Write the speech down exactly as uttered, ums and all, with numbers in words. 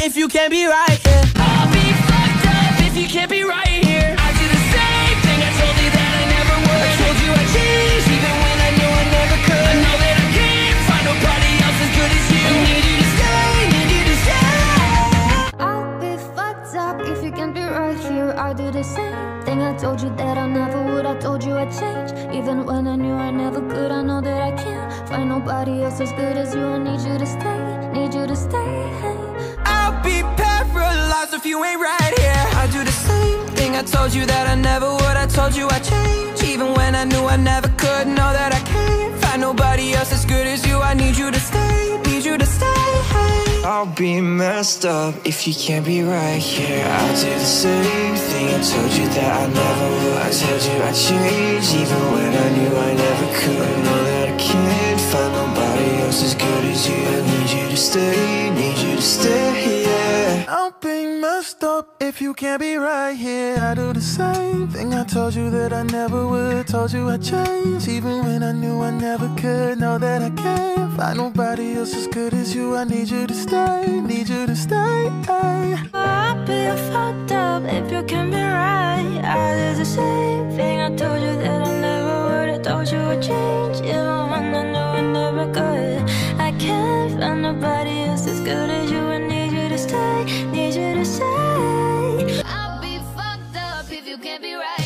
if you can't be right here. I'll be fucked up if you can't be right here. I do the same thing, I told you that I never would. I told you I'd change even when I knew I never could. I know that I can't find nobody else as good as you. I need you to stay, need you to stay. I'll be fucked up if you can't be right here. I do the same thing, I told you that I never would. I told you I'd change even when I knew I never could. I know that I can't find nobody else as good as you. I need you to stay, need you to stay. I'll be paralyzed if you ain't right here. I do the same thing, I told you that I never would. I told you I'd change even when I knew I never could. Know that I can't find nobody else as good as you. I need you to stay, need you to stay. I'll be messed up if you can't be right here. I'll do the same thing, I told you that I never would. I told you I'd change even when I knew I never could. Know that I can't find nobody else as good as you. I need you to stay, need you to stay, yeah. I'll be messed up if you can't be right here. I do the same thing, I told you that I never would. Told you I'd change even when I knew I never could. Know that I can't find nobody else as good as you. I need you to stay, need you to stay. I'll be fucked up if you can't be right. I did the same thing, I told you that I never would. I told you I'd change even when I knew I never could. I can't find nobody else as good as you. I need you to stay, need you to stay. I'll be fucked up if you can't be right.